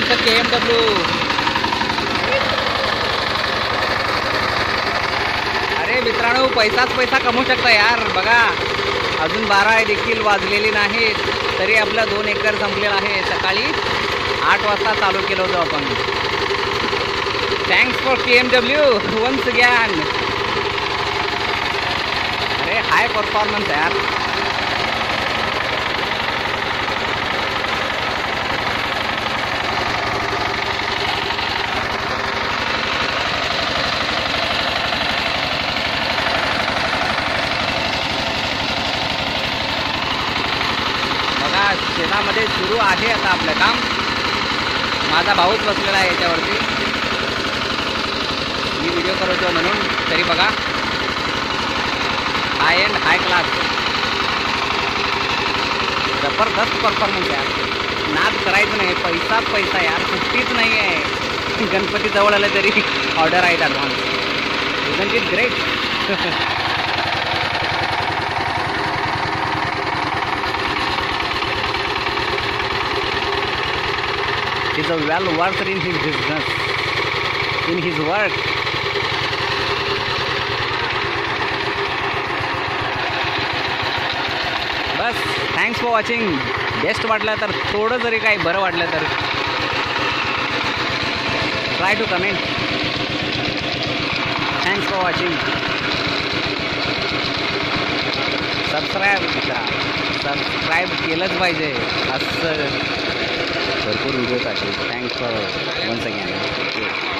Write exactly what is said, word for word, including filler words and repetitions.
आमचं के M W. अरे मित्रांनो, पैसाच पैसा कमवू शकता यार. बघा, अजून बारा देखील वाजलेली नाहीत तरी आपला दोन एकर संपलेला आहे. सकाळी आठ वाजता चालू केलं होतं आपण. Thanks for K M W once again. अरे हाय परफॉर्मन्स यार. बघा, शेतामध्ये सुरू आहे आता आपलं काम. माझा भाऊच बसलेला आहे याच्यावरती. मी व्हिडिओ करतो म्हणून. तरी बघा, हाय एंड हाय क्लास, जबरदस्त परफॉर्मन्स यार. नाद करायचं नाही, पैसा पैसा यार, सुट्टीच नाही आहे. गणपती जवळ आले तरी ऑर्डर आहेत advance. Isn't it great. He's a well worker in his business, in his work. बस, थँक्स फॉर वॉचिंग. बेस्ट वाटलं तर, थोडं जरी काही बरं वाटलं तर try to comment. Thanks for watching. Subscribe करा. सबस्क्राईब केलंच पाहिजे असं भरपूर व्हिडिओसाठी. Thanks for once again. Okay.